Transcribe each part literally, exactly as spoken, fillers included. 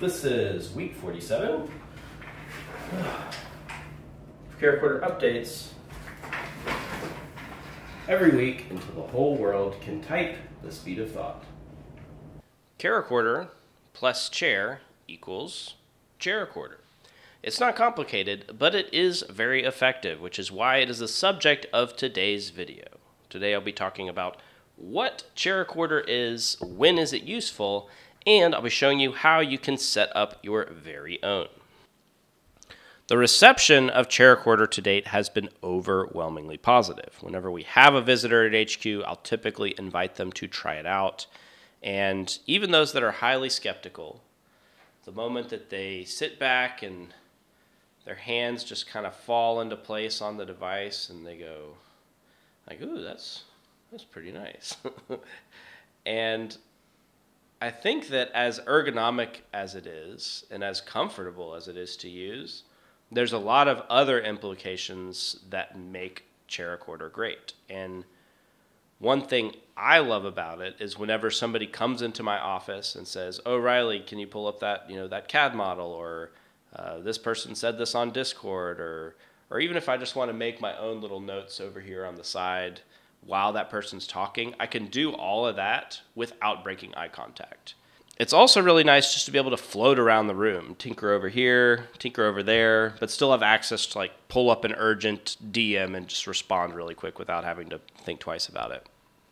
This is week forty-seven. CHAIR-aChorder updates every week until the whole world can type the speed of thought. CHAIR-aChorder plus chair equals CHAIR-aChorder. It's not complicated, but it is very effective, which is why it is the subject of today's video. Today I'll be talking about what CHAIR-aChorder is, when is it useful, and I'll be showing you how you can set up your very own. The reception of CHAIR-aChorder to date has been overwhelmingly positive. Whenever we have a visitor at H Q, I'll typically invite them to try it out. And even those that are highly skeptical, the moment that they sit back and their hands just kind of fall into place on the device and they go like, ooh, that's, that's pretty nice. And I think that as ergonomic as it is and as comfortable as it is to use, there's a lot of other implications that make CHAIR-aChorder great. And one thing I love about it is whenever somebody comes into my office and says, "Oh, Riley, can you pull up that, you know, that C A D model?" or uh, "This person said this on Discord," or or even if I just want to make my own little notes over here on the side while that person's talking, I can do all of that without breaking eye contact. It's also really nice just to be able to float around the room, tinker over here, tinker over there, but still have access to like pull up an urgent D M and just respond really quick without having to think twice about it.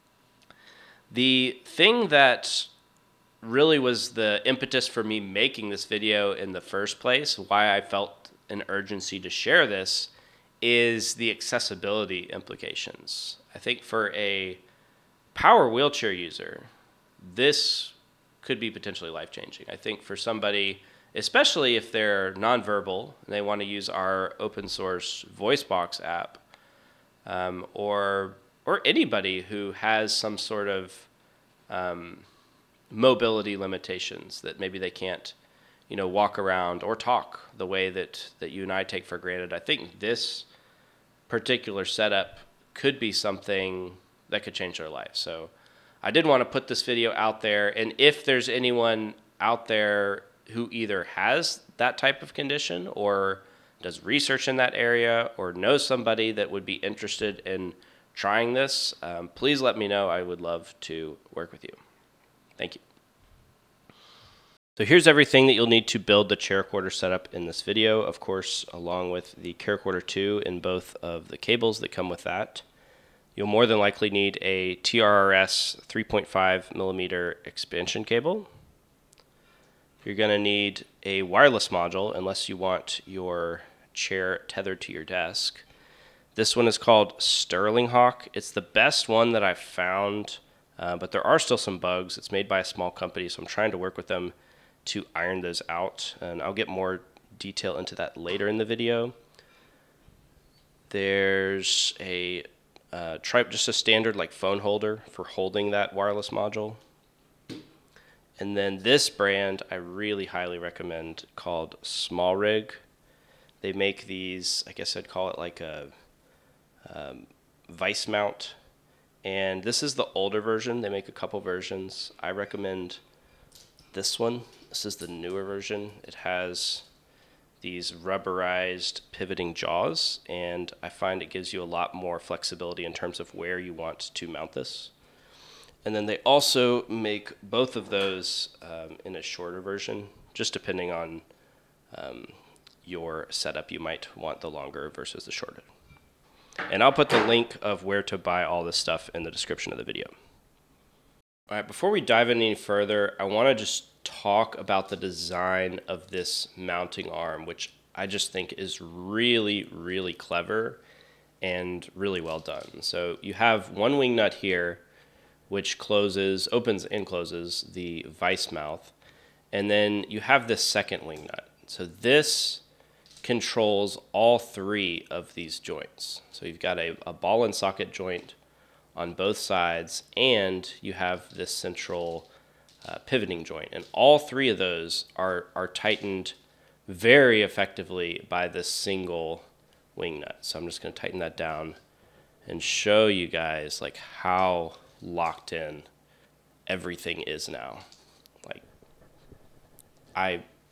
The thing that really was the impetus for me making this video in the first place, why I felt an urgency to share this, is the accessibility implications. I think for a power wheelchair user, this could be potentially life-changing. I think for somebody, especially if they're nonverbal and they want to use our open source VoiceBox app, um, or or anybody who has some sort of um, mobility limitations that maybe they can't, you know, walk around or talk the way that that you and I take for granted. I think this particular setup could be something that could change their life. So I did want to put this video out there, and if there's anyone out there who either has that type of condition or does research in that area or knows somebody that would be interested in trying this, um, please let me know. I would love to work with you. Thank you. So here's everything that you'll need to build the CHAIR-aChorder setup in this video, of course, along with the CHAIR-aChorder two and both of the cables that come with that. You'll more than likely need a T R R S three point five millimeter expansion cable. You're going to need a wireless module unless you want your chair tethered to your desk. This one is called SterlingKey. It's the best one that I've found, uh, but there are still some bugs. It's made by a small company, so I'm trying to work with them to iron those out, and I'll get more detail into that later in the video. There's a uh, tri just a standard like phone holder for holding that wireless module. And then this brand I really highly recommend, called Smallrig. They make these, I guess I'd call it like a um, vice mount, and this is the older version. They make a couple versions. I recommend this one. This is the newer version. It has these rubberized pivoting jaws, and I find it gives you a lot more flexibility in terms of where you want to mount this. And then they also make both of those um, in a shorter version, just depending on um, your setup. You might want the longer versus the shorter. And I'll put the link of where to buy all this stuff in the description of the video. All right, before we dive in any further, I want to just talk about the design of this mounting arm, which I just think is really, really clever and really well done. So you have one wing nut here, which closes, opens and closes the vice mouth, and then you have this second wing nut. So this controls all three of these joints. So you've got a, a ball and socket joint on both sides, and you have this central uh, pivoting joint. And all three of those are, are tightened very effectively by this single wing nut. So I'm just going to tighten that down and show you guys like how locked in everything is now. Like, I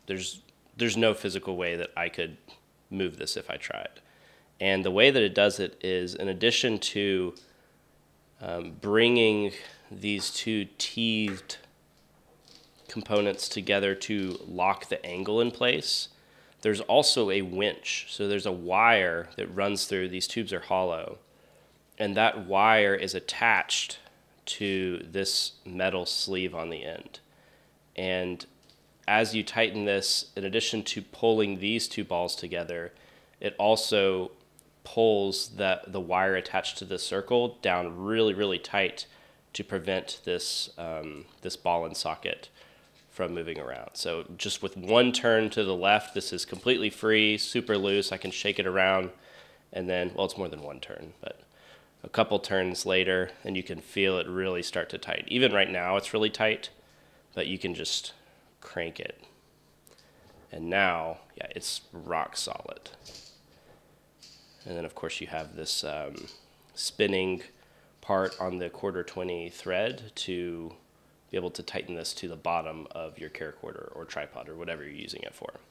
there's there's no physical way that I could move this if I tried. And the way that it does it is, in addition to um, bringing these two teethed components together to lock the angle in place, there's also a winch. So there's a wire that runs through, these tubes are hollow, and that wire is attached to this metal sleeve on the end. And as you tighten this, in addition to pulling these two balls together, it also pulls that the wire attached to the circle down really, really tight to prevent this um, this ball and socket from moving around. So just with one turn to the left, this is completely free, super loose. I can shake it around, and then, well, it's more than one turn, but a couple turns later, and you can feel it really start to tighten. Even right now, it's really tight, but you can just crank it. And now, yeah, it's rock solid. And then, of course, you have this um, spinning part on the quarter twenty thread to be able to tighten this to the bottom of your CHAIR-aChorder or tripod or whatever you're using it for.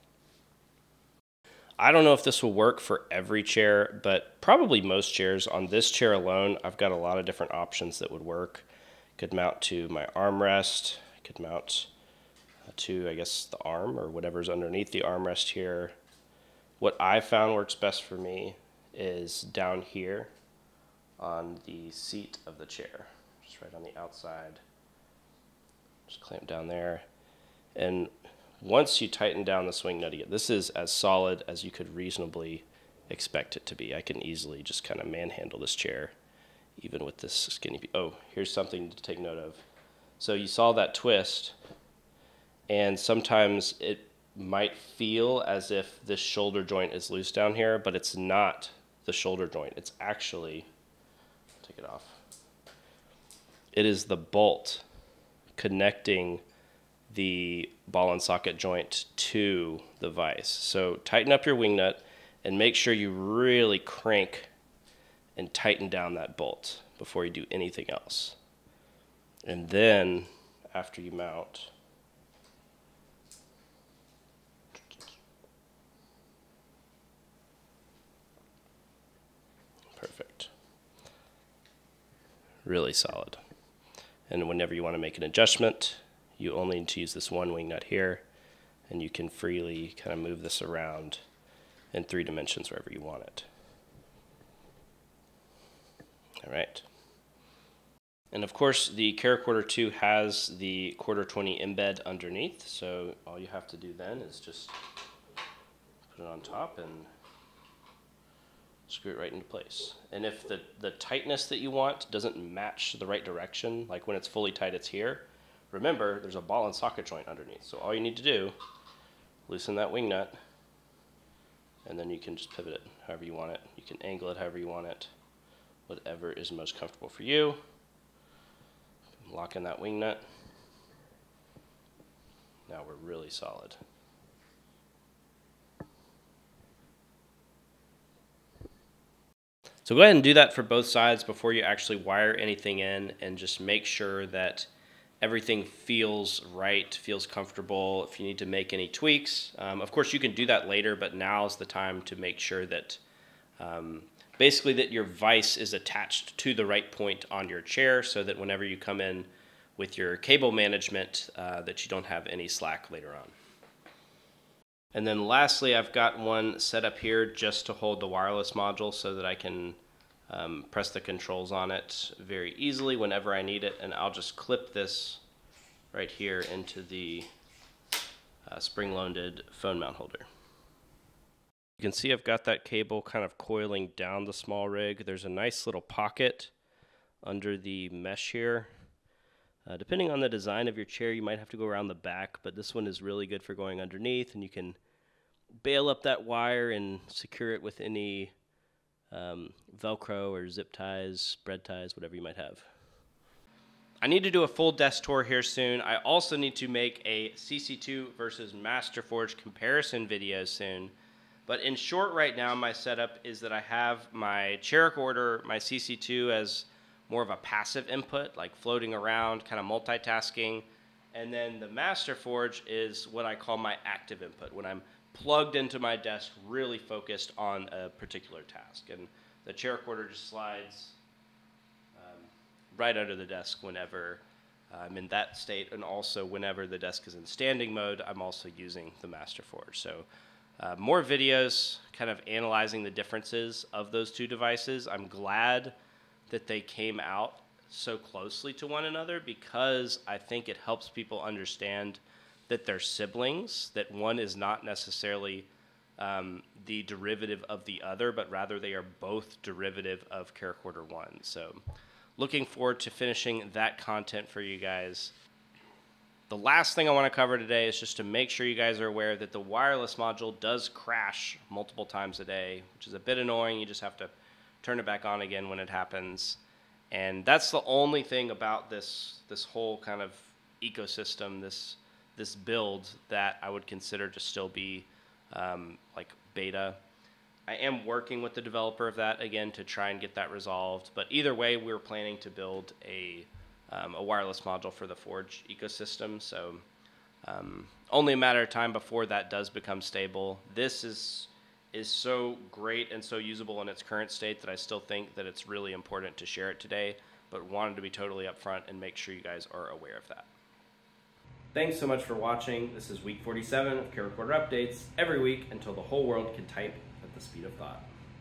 I don't know if this will work for every chair, but probably most chairs. On this chair alone, I've got a lot of different options that would work. Could mount to my armrest. Could mount to, I guess, the arm or whatever's underneath the armrest here. What I found works best for me is down here on the seat of the chair, just right on the outside. Just clamp down there. And once you tighten down the swing nut again, this is as solid as you could reasonably expect it to be. I can easily just kind of manhandle this chair, even with this skinny piece. Oh, here's something to take note of. So you saw that twist, and sometimes it might feel as if this shoulder joint is loose down here, but it's not the shoulder joint. It's actually, take it off. It is the bolt connecting the ball and socket joint to the vise. So tighten up your wing nut and make sure you really crank and tighten down that bolt before you do anything else. And then after you mount, perfect. Really solid. And whenever you want to make an adjustment, you only need to use this one wing nut here, and you can freely kind of move this around in three dimensions wherever you want it. All right. And of course, the CHAIR-aChorder two has the quarter twenty embed underneath, so all you have to do then is just put it on top and screw it right into place. And if the, the tightness that you want doesn't match the right direction, like when it's fully tight it's here, remember there's a ball and socket joint underneath. So all you need to do, loosen that wing nut, and then you can just pivot it however you want it. You can angle it however you want it, whatever is most comfortable for you. Lock in that wing nut. Now we're really solid. So go ahead and do that for both sides before you actually wire anything in, and just make sure that everything feels right, feels comfortable. If you need to make any tweaks, um, of course you can do that later, but now is the time to make sure that um, basically that your vise is attached to the right point on your chair, so that whenever you come in with your cable management, uh, that you don't have any slack later on. And then lastly, I've got one set up here just to hold the wireless module so that I can um, press the controls on it very easily whenever I need it. And I'll just clip this right here into the uh, spring-loaded phone mount holder. You can see I've got that cable kind of coiling down the Smallrig. There's a nice little pocket under the mesh here. Uh, depending on the design of your chair, you might have to go around the back, but this one is really good for going underneath, and you can bail up that wire and secure it with any um, Velcro or zip ties, spread ties, whatever you might have. I need to do a full desk tour here soon. I also need to make a C C two versus Masterforge comparison video soon. But in short, right now, my setup is that I have my CHAIR-aChorder, my C C two as more of a passive input, like floating around, kind of multitasking. And then the Master Forge is what I call my active input, when I'm plugged into my desk, really focused on a particular task. And the CHAIR-aChorder just slides um, right under the desk whenever I'm in that state, and also whenever the desk is in standing mode, I'm also using the Master Forge. So uh, more videos kind of analyzing the differences of those two devices. I'm glad that they came out so closely to one another, because I think it helps people understand that they're siblings, that one is not necessarily um, the derivative of the other, but rather they are both derivative of CHAIR-aChorder one. So looking forward to finishing that content for you guys. The last thing I want to cover today is just to make sure you guys are aware that the wireless module does crash multiple times a day, which is a bit annoying. You just have to turn it back on again when it happens. And that's the only thing about this this whole kind of ecosystem, this this build, that I would consider to still be um, like beta. I am working with the developer of that again to try and get that resolved. But either way, we're planning to build a um, a wireless module for the Forge ecosystem. So um, only a matter of time before that does become stable. This is is so great and so usable in its current state that I still think that it's really important to share it today, but wanted to be totally upfront and make sure you guys are aware of that. Thanks so much for watching. This is week forty-seven of CHAIR-aChorder updates every week until the whole world can type at the speed of thought.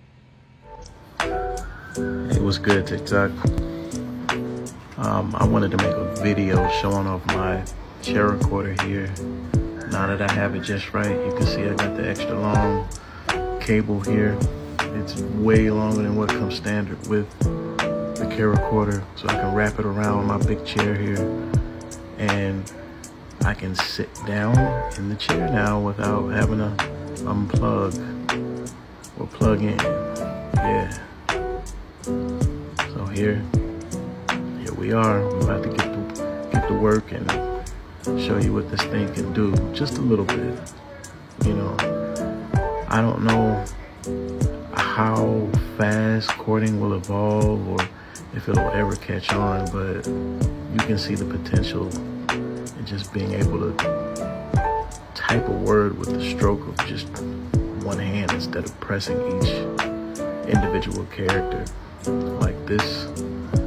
It was good, TikTok. Um, I wanted to make a video showing off my CHAIR-aChorder here. Now that I have it just right, you can see I got the extra long cable here. It's way longer than what comes standard with the CHAIR-aChorder, so I can wrap it around my big chair here, and I can sit down in the chair now without having to unplug or plug in. Yeah. So here, here we are. We're about to get to get to work and show you what this thing can do, just a little bit. You know, I don't know how fast cording will evolve or if it'll ever catch on, but you can see the potential in just being able to type a word with the stroke of just one hand instead of pressing each individual character like this.